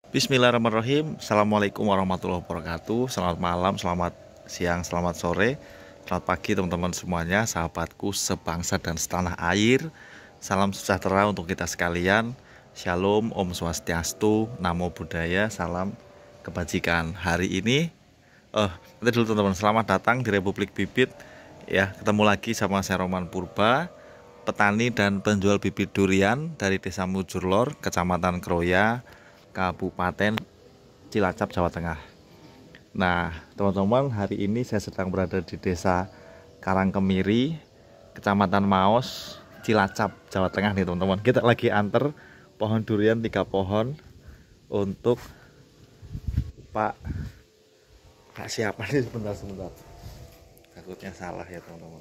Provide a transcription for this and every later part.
Bismillahirrahmanirrahim. Assalamualaikum warahmatullahi wabarakatuh. Selamat malam, selamat siang, selamat sore, selamat pagi teman-teman semuanya, sahabatku sebangsa dan setanah air. Salam sejahtera untuk kita sekalian. Shalom, Om Swastiastu, Namo Buddhaya, salam kebajikan. Hari ini nanti dulu teman-teman, selamat datang di Republik Bibit. Ya, ketemu lagi sama saya Roman Purba, petani dan penjual bibit durian dari Desa Mujurlor, Kecamatan Kroya, Kabupaten Cilacap, Jawa Tengah. Nah, teman-teman, hari ini saya sedang berada di Desa Karangkemiri, Kecamatan Maos, Cilacap, Jawa Tengah nih teman-teman. Kita lagi antar pohon durian 3 pohon untuk Pak siapa nih, sebentar. Takutnya salah ya teman-teman.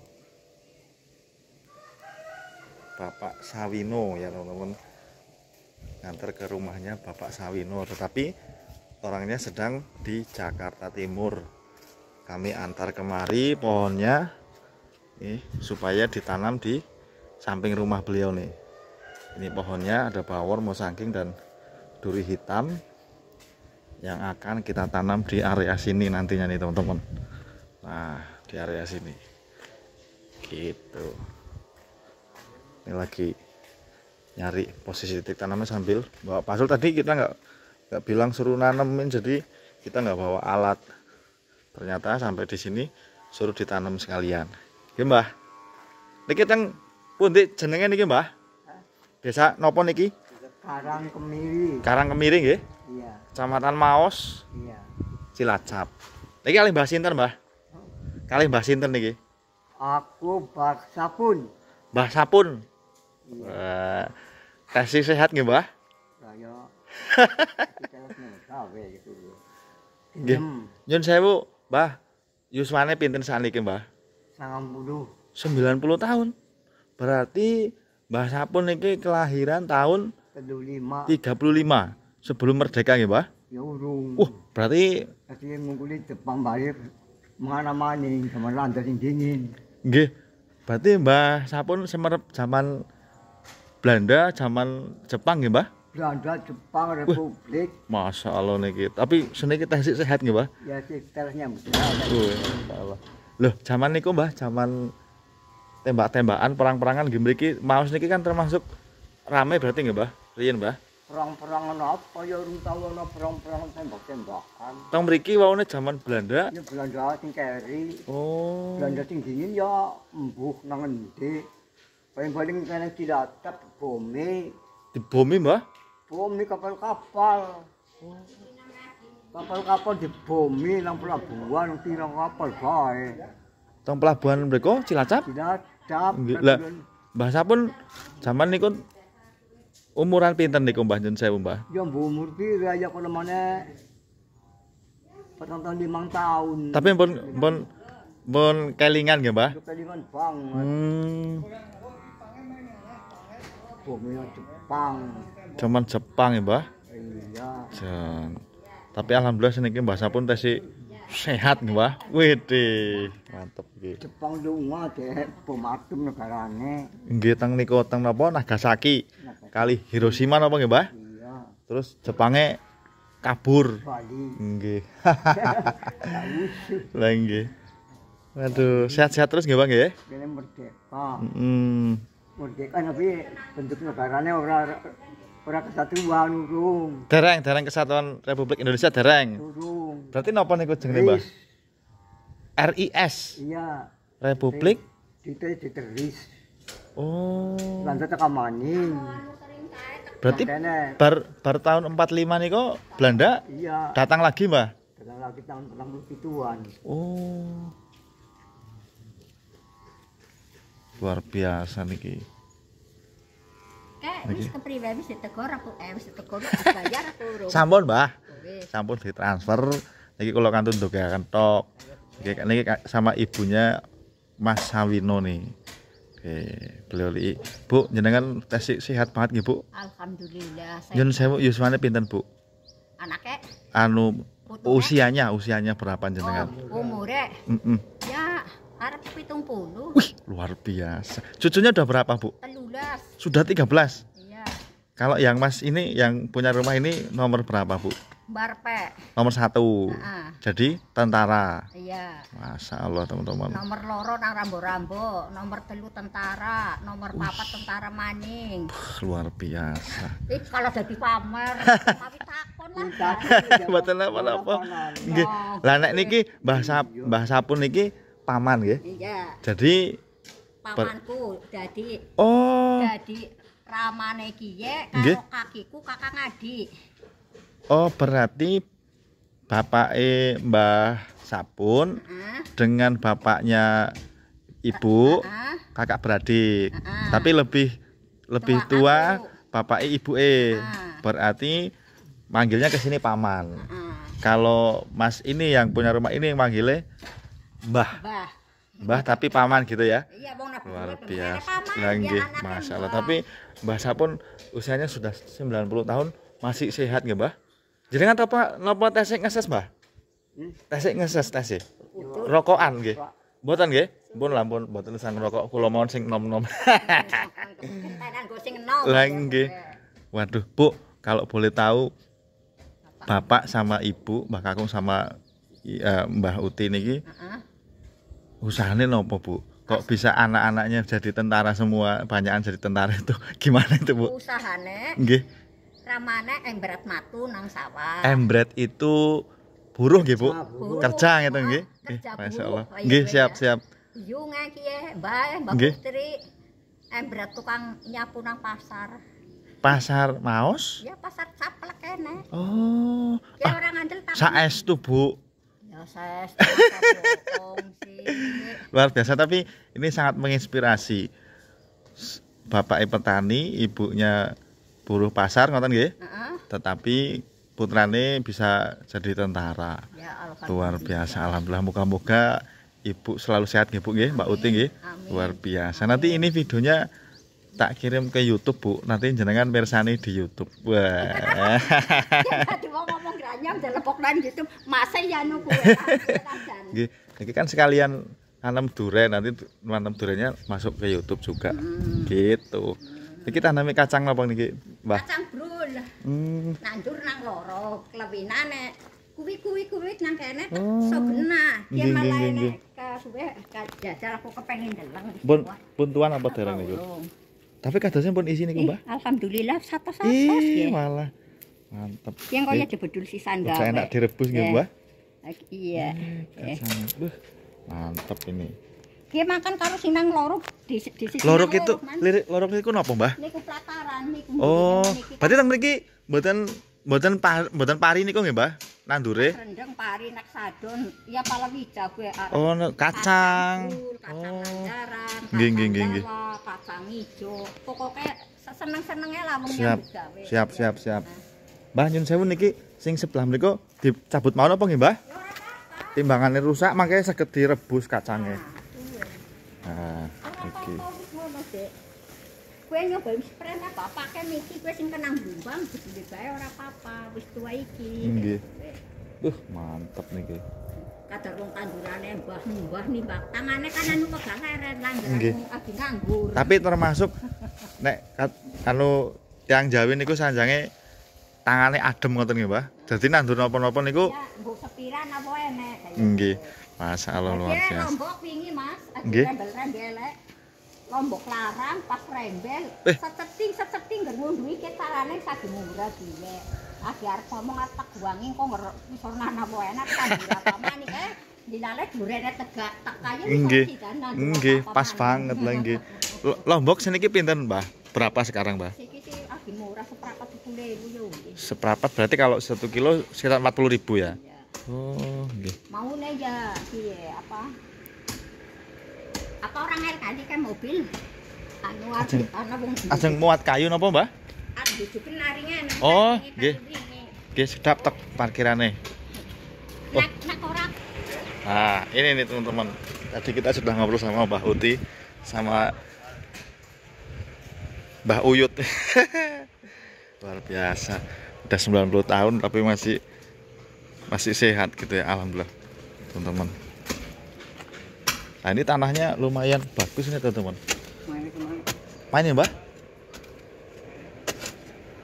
Bapak Sawino ya teman-teman. Ngantar ke rumahnya Bapak Sawino, tetapi orangnya sedang di Jakarta Timur. Kami antar kemari pohonnya nih, supaya ditanam di samping rumah beliau nih. Ini pohonnya ada bawor, mosangking dan duri hitam yang akan kita tanam di area sini nantinya nih teman-teman. Nah, di area sini gitu. Ini lagi nyari posisi titik tanamnya sambil bawa pasul. Tadi kita nggak bilang suruh nanemin, jadi kita nggak bawa alat. Ternyata sampai di sini suruh ditanam sekalian. Nggih, Mbah. Niki teng pundi jenenge niki, Mbah? Desa napa niki? Karangkemiri. Karangkemiri nggih. Iya. Kecamatan Maos, Iya. Cilacap. Niki kalih Mbah sinten, Mbah? Kalih Mbah sinten niki? Aku Bak Sapun. Mbah Sapun. Iya. Kasih sehat nggih, Mbah? Saya kita gawe gitu. Nggih. Nyun sewu, Mbah. Yuswane pinten saniki, Mbah? 90. 90 tahun. Berarti Mbah Sapun niki kelahiran tahun 35 sebelum merdeka nggih, Mbah? Ya urung. Berarti Tapi ngungkuli Jepang balik mana maning sama landas sing dingin. nggih. Berarti Mbah Sapun semerep zaman Belanda, zaman Jepang nggih, Mbah? Belanda, Jepang, Republik. Masya Allah niki. Tapi seniki tasik sehat nggih, Mbah? Ya sekitarnya betul. Masya Allah. Loh, zaman niku, Mbah, zaman tembak-tembakan, perang-perangan nggih mriki, Maos niki kan termasuk rame berarti nggih, Mbah? Riyen, Mbah? Perang-perangan apa ya urung tahu ana perang-perangan tembak-tembakan. Teng mriki waune zaman Belanda. Ya Belanda sing keri. Oh. Belanda sing dingin ya embuh nang endi. Paling-paling kene Cilacap bumi, Dibomi, Mbah? bumi kapal-kapal. Kapal-kapal dibomi nang pelabuhan, tirang kapal bae. Teng pelabuhan mriko Cilacap. Cilacap. Nggih. Lah, Mbah Sapun zaman niku umuran pinten niku, Mbah Nyun sewu, Mbah? Ya umur pira ya kono maneh. 45 tahun. Tapi pun kelingan nggih, Mbah? kelingan banget. Bumi Jepang. Zaman Jepang ya, Mbah? Iya. Tapi alhamdulillah seniki Mbah Sapun tesih sehat nggih, Mbah. Widih, mantep nggih. Jepang lunga deh bom atom negarane. Nggih, teng niku teng napa Nagasaki kali Hiroshima napa nggih, Mbah? Iya. Terus Jepange kabur. Bali. Nggih. Lah nggih. Aduh, sehat-sehat terus nggih, Bang nggih? Kene merdeka. Merdeka tapi bentuk negarane ora kesatuan urung. Dereng Kesatuan Republik Indonesia dereng. Urung. Berarti napa niku jenenge, Mbah? RIS. Iya. Republik. Diteris. Oh. Lantas tekan maning. Berarti Makanya, bar tahun 45 niku Belanda iya. datang lagi, Mbah? Datang lagi tahun 47-an. Oh. Luar biasa niki. Wis kepriwe wis ditegor aku wis ditegor bayar aku urung. Sampun, Mbah. Wis. Sampun ditransfer. Niki kula kantun ndogaken tok. Niki sama ibunya Mas Sawino nih. Oke, beliau li. Bu, jenengan tesih sehat banget nggih, Bu? Alhamdulillah. Nyun sewu yuswane pinten, Bu? Anake Anu usianya berapa jenengan? umure Heeh. ya arep 70. Wih, luar biasa. Cucunya udah berapa, Bu? 13. Sudah 13. Iya. Kalau yang Mas ini yang punya rumah ini nomor berapa, Bu? Barpe. Nomor 1. Heeh. Jadi tentara. Iya. Masya Allah teman-teman. Nomor loro nang Rambo-Rambo, nomor 3 tentara, nomor 4 tentara maning. Luar biasa. Kalau jadi pamer, tapi takon lah. Mboten apa-apa. Nggih. Lah nek niki Mbah Sapun niki paman nggih. Iya, Jadi pamanku oh jadi ramane kiye Nggih. karo kakiku kakak adik. oh berarti bapake Mbah Sapun Heeh. dengan bapaknya Ibu Heeh. kakak beradik. Heeh. Tapi lebih Tua tua aku. bapake ibuke. Heeh. Berarti manggilnya ke sini paman. Heeh. Kalau Mas ini yang punya rumah ini yang manggilnya Mbah. Mbah. Mbah tapi paman gitu ya. Iya, wong nek Luar bule biasa. paman, Lah dia nggih, anaknya masalah. Mbah. Tapi Mbah Sapun usianya sudah 90 tahun masih sehat nggih, Mbah? Jenengan napa tesik ngeses, Mbah? Tesik ngeses tesik. Rokokan nggih. Mboten nggih? Pun lampun mboten sang rokok kula mawon sing nom-nom. Tenan go sing enom. Lah nggih. Waduh, Bu, kalau boleh tahu Bapak sama Ibu, Mbah Kakung sama Mbah Uti niki Heeh. usahane nopo, Bu? Kok bisa anak-anaknya jadi tentara semua, banyakan jadi tentara itu gimana itu, Bu? Usahane Nggih. ramane embret matu nang sawah. Embret itu buruh nggih, Bu? Buruh. Kerja gitu nggih. Kerja Masya buruh. Allah. Kaya Nggih, gue siap-siap. Yunge kiye, Mbah Nggih. Putri. Embret tukang nyapu nang pasar. Pasar Maos? Ya pasar caplek kene. Oh. Ya orang ngandel tapi. Saestu, Bu. Ya ses. Bohong sih. Luar biasa, tapi ini sangat menginspirasi. Bapaknya petani, ibunya buruh pasar ngoten nggih. Heeh. Tetapi putrane bisa jadi tentara. Ya alhamdulillah. Luar biasa, alhamdulillah. Moga-moga Ibu selalu sehat nggih, Bu nggih, Mbak Uti nggih. Amin. Luar biasa. Nanti ini videonya tak kirim ke YouTube, Bu. Nanti jenengan persani di YouTube. Wah. Tadi mau ngomong granyam telepok nang gitu. Masa ya nu kuwe. Nggih, iki kan sekalian nanam duren, nanti nanam durennya masuk ke YouTube juga. Gitu. Iki tanami kacang napa niki, Mbah? Kacang brul. Nandur nang loro, klewinane. Kuwi nang kene so genah. Dia Nggih, malah nggih, nggih. nek ka suwe ka jajal aku kepengin deleng. Pun tuan apa dereng niku? Tapi kadosnya pun isi niku, Mbah. Alhamdulillah satu-satu Ih, nggih. malah mantep. Yang kaya jebedul sisan gawe. Udah enak direbus nggih, Ya. Mbah. Iya. Kacang. Mantep ini. Dia makan karo sinang loro di sisi. Lorok itu, lirik lorok niku napa, Mbah? niku plataran niku. Oh, niki berarti teng mriki mboten pari niku nggih, Mbah? Nandure. rendeng pari nek sadon ya palawija gue arep. Oh, kacang. Kacang lanjaran, Nggih, nggih, nggih, nggih. kacang ijo. Pokoke seneng-senenge lah wong Siap. yang gawe. Siap. Mbah nyun sewu niki sing sebelah mriku dicabut mawon apa nggih, Mbah? Timbangannya rusak makanya saged direbus kacangnya. Nah, iki. Kowe nyoba spray apa pake niki kowe sing kenang bumbang dibeli bae ora apa-apa wis tua iki. Nggih. Mantep niki. Kadar wong tandurane mbah nimbang tangane kan anu pegang leren Nggih. langgar agi nganggur. Tapi termasuk nek anu tiang Jawi niku sanjange tangane adem ngoten nggih, Mbah. Dadi nandur napa-napa niku Ya mbok sepiran apa enek kaya. nggih. Masyaallah luar Oke, biasa. Lombok wingi Mas, Nggih. rembel-rembelek. Lombok larang pas rembel, seceting ngrundui ke carane saged munggah dhewe. Agi arep ngomong atek wangi kok wis ora apa enak tandur apa manik dilale durene tegak tekayu Nggih. Nggih, pas banget lah nggih. Lombok seniki pinten, Mbah? Berapa sekarang, Mbah? Iki sih agi murah seprapat 10.000 yo nggih. Seprapat berarti kalau 1 kilo sekitar 40.000 ya. Ya. Oh, nggih. Maune ya piye apa orang air kali kan mobil anu ana wong Ajeng muat kayu napa, Mbah? duduken naringan. Oh, nggih. Nggih, sedap tek parkirane. Nak ora. Nah, ini nih teman-teman. Tadi kita sudah ngobrol sama Mbah Uti sama Mbah Uyut. Luar biasa. Udah 90 tahun tapi masih sehat gitu ya, alhamdulillah. Teman-teman. Nah, ini tanahnya lumayan bagus nih, teman-teman. Main ya, Mbah?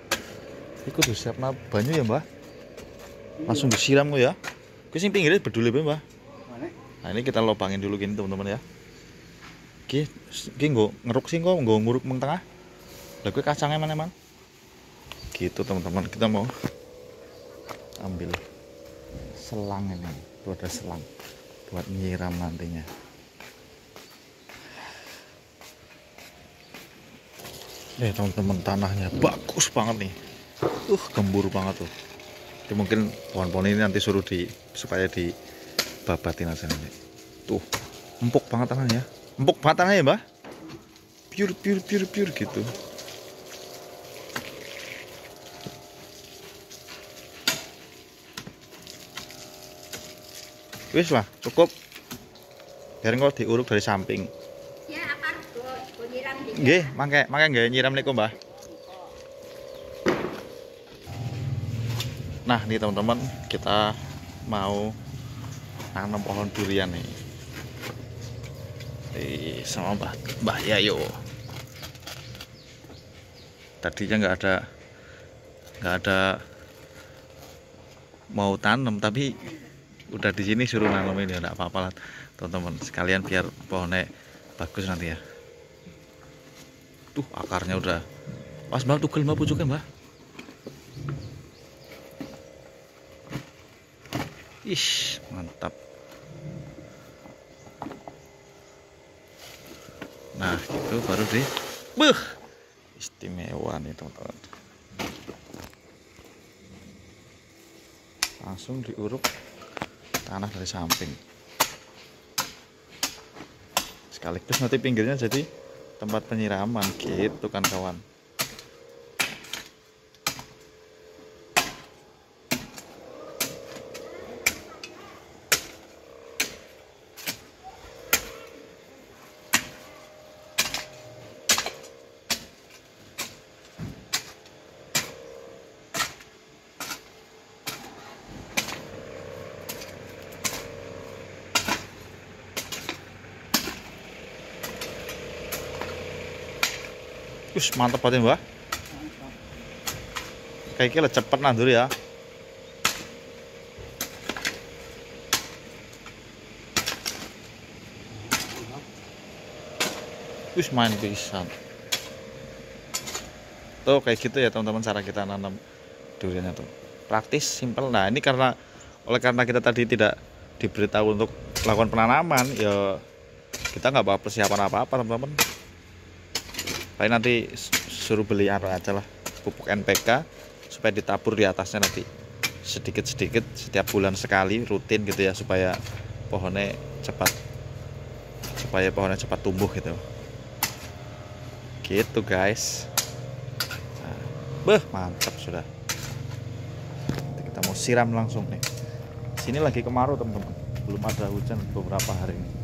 Iku disiapna banyu ya, Mbah. Langsung disiram kok ya. Kuwi sing pinggirnya bedule Mbah. Mana? Nah, ini kita lobangin dulu gini teman-teman ya. Iki nggo ngeruk sing kok nggo nguruk meng tengah. Lah kuwi kacangnya mana, Man? Gitu teman-teman, kita mau ambil selang ini. Itu ada selang buat nyiram nantinya. Teman-teman, tanahnya bagus banget nih. Gembur banget tuh. Jadi mungkin pohon-pohon ini nanti suruh supaya dibabatin aja nih. Tuh, empuk banget tanahnya. Empuk banget tanahnya ya, Mbah. Pure gitu. Wis lah, cukup. Biar kok diuruk dari samping. Ya akar go nyiram di. Nggih, mangke nggih nyiram niku, Mbah. Nah, nih teman-teman, kita mau nanam pohon durian nih. Sama Mbah Yayo. Tadinya nggak ada mau tanam, tapi udah di sini suruh nanam ini, enggak apa-apa lah teman-teman, sekalian biar pohonnya bagus nanti ya. Tuh akarnya udah pas banget, tugel Mbah pucuknya Mbah. Ih, mantap. Nah, itu baru deh. Istimewa nih teman-teman. Langsung diuruk tanah dari samping. Sekaligus nanti pinggirnya jadi tempat penyiraman gitu kan kawan. Mantap banget Mbah. Kayaknya cepet nandur ya. Main pisan. Tuh kayak gitu ya teman-teman cara kita nanam duriannya tuh. Praktis, simpel. Nah, ini karena kita tadi tidak diberitahu untuk melakukan penanaman, ya kita nggak bawa persiapan apa-apa teman-teman. Paling nanti suruh beli aja lah, pupuk NPK supaya ditabur di atasnya nanti sedikit-sedikit setiap bulan sekali, rutin gitu ya, supaya pohonnya cepat tumbuh gitu. Gitu guys. Nah, mantap sudah. Nanti kita mau siram langsung nih. Sini lagi kemarau teman-teman, belum ada hujan beberapa hari ini.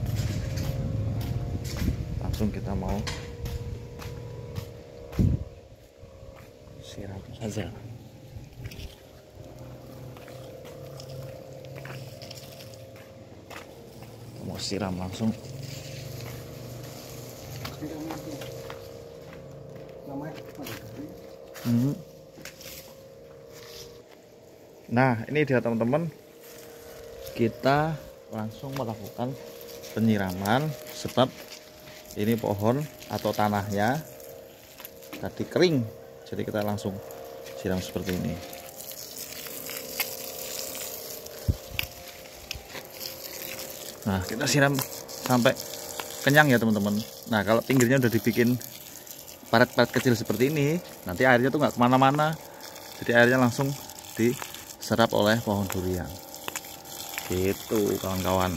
Langsung kita mau siram saja. Mau siram langsung. Nah, ini dia teman-teman, kita langsung melakukan penyiraman sebab ini pohon atau tanahnya tadi kering, jadi kita langsung siram seperti ini. Nah, kita siram sampai kenyang ya teman-teman. Nah, kalau pinggirnya udah dibikin paret-paret kecil seperti ini, nanti airnya tuh nggak kemana-mana, jadi airnya langsung diserap oleh pohon durian. Gitu kawan-kawan.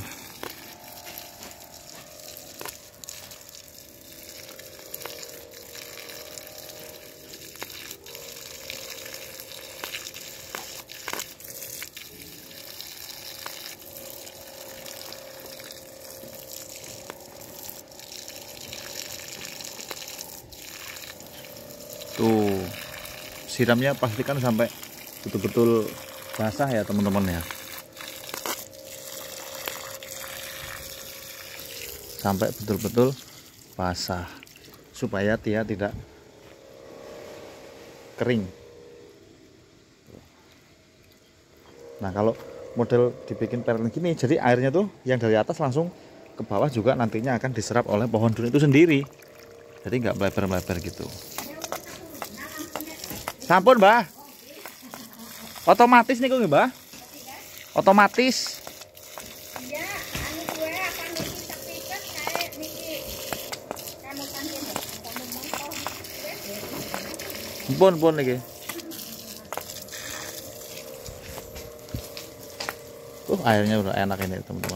Tuh, siramnya pastikan sampai betul-betul basah ya teman-teman ya. Sampai betul-betul basah supaya dia tidak kering. Nah kalau model dibikin pelet gini, jadi airnya tuh yang dari atas langsung ke bawah juga nantinya akan diserap oleh pohon durian itu sendiri. Jadi nggak melebar-melebar gitu. Sampun Mbah. Otomatis nih kok Mbah. Otomatis. Iya, anu gue apa niki sepikes kayak niki kamu kangen kamu mongko. Pun niki. Airnya udah enak ini teman-teman.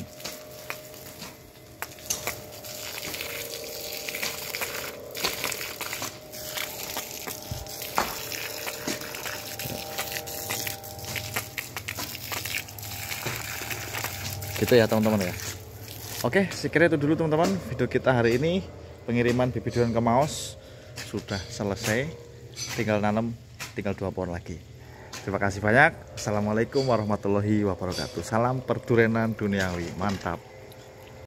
Gitu ya teman-teman ya. Oke, sekiranya itu dulu teman-teman video kita hari ini. Pengiriman bibit durian ke Maos sudah selesai, tinggal nanam, tinggal 2 pohon lagi. Terima kasih banyak. Assalamualaikum warahmatullahi wabarakatuh. Salam perdurianan duniawi, mantap.